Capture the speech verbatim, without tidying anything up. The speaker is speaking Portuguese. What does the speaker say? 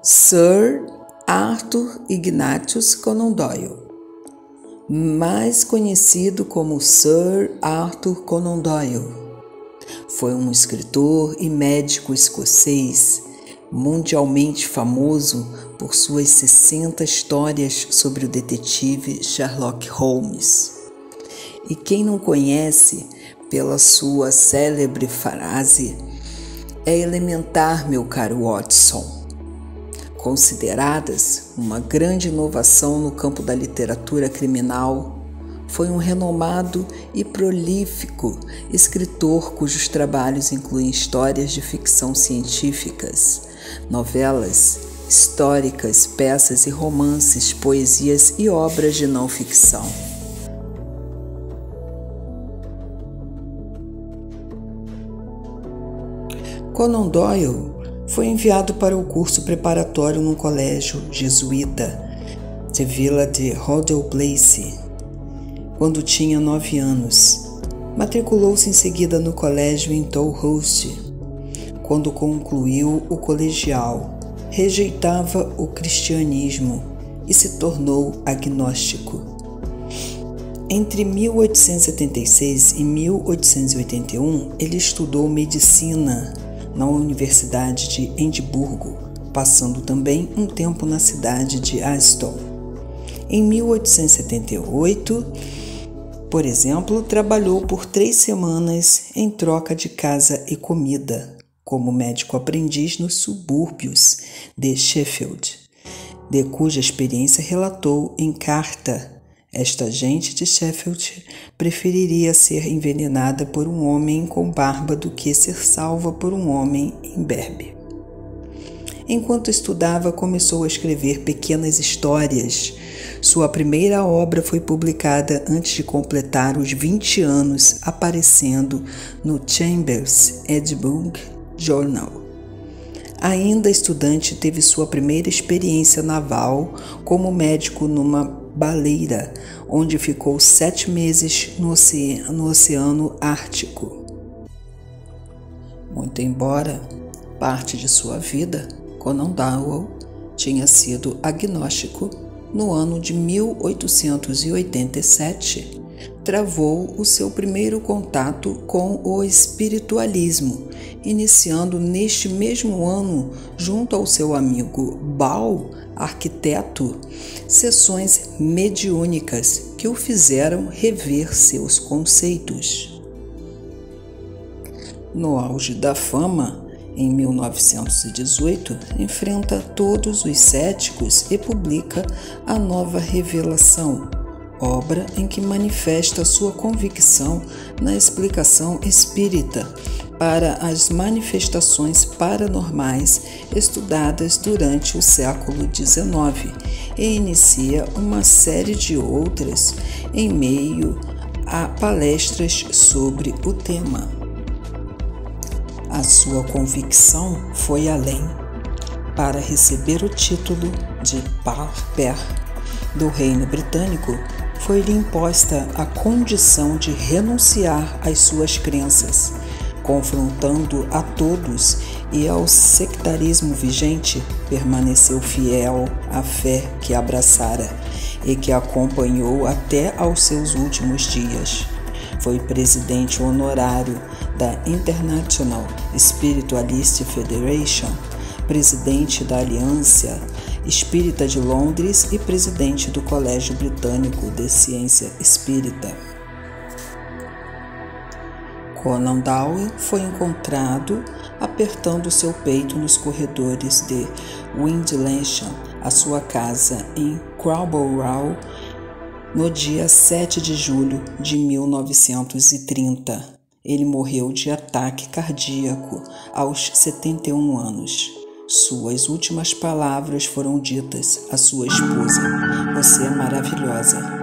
Sir Arthur Ignatius Conan Doyle, mais conhecido como Sir Arthur Conan Doyle, foi um escritor e médico escocês mundialmente famoso por suas sessenta histórias sobre o detetive Sherlock Holmes. E quem não conhece pela sua célebre frase "É elementar, meu caro Watson", consideradas uma grande inovação no campo da literatura criminal, foi um renomado e prolífico escritor cujos trabalhos incluem histórias de ficção científicas, novelas históricas, peças e romances, poesias e obras de não ficção. Conan Doyle foi enviado para o curso preparatório num colégio jesuíta de Vila de Rodel Place, quando tinha nove anos. Matriculou-se em seguida no colégio em Toulouse. Quando concluiu o colegial, rejeitava o cristianismo e se tornou agnóstico. Entre mil oitocentos e setenta e seis e mil oitocentos e oitenta e um, ele estudou medicina na Universidade de Edimburgo, passando também um tempo na cidade de Aston. Em mil oitocentos e setenta e oito, por exemplo, trabalhou por três semanas em troca de casa e comida, como médico aprendiz nos subúrbios de Sheffield, de cuja experiência relatou em carta. Esta gente de Sheffield preferiria ser envenenada por um homem com barba do que ser salva por um homem imberbe. Enquanto estudava, começou a escrever pequenas histórias. Sua primeira obra foi publicada antes de completar os vinte anos, aparecendo no Chambers Edinburgh Journal. Ainda estudante, teve sua primeira experiência naval como médico numa baleira, onde ficou sete meses no oceano, no oceano Ártico. Muito embora parte de sua vida, Conan Doyle tinha sido agnóstico, no ano de mil oitocentos e oitenta e sete, travou o seu primeiro contato com o espiritualismo, iniciando neste mesmo ano, junto ao seu amigo Ball, arquiteto, sessões mediúnicas que o fizeram rever seus conceitos. No auge da fama, em mil novecentos e dezoito, enfrenta todos os céticos e publica A Nova Revelação, obra em que manifesta sua convicção na explicação espírita para as manifestações paranormais estudadas durante o século dezenove e inicia uma série de outras em meio a palestras sobre o tema. A sua convicção foi além. Para receber o título de Par-Pair do Reino Britânico, foi-lhe imposta a condição de renunciar às suas crenças, confrontando a todos e ao sectarismo vigente, permaneceu fiel à fé que abraçara e que acompanhou até aos seus últimos dias. Foi presidente honorário da International Spiritualist Federation, presidente da Aliança Espírita de Londres e presidente do Colégio Britânico de Ciência Espírita. Conan Doyle foi encontrado apertando seu peito nos corredores de Windlesham, a sua casa em Crowborough, no dia sete de julho de mil novecentos e trinta. Ele morreu de ataque cardíaco aos setenta e um anos. Suas últimas palavras foram ditas à sua esposa: "Você é maravilhosa."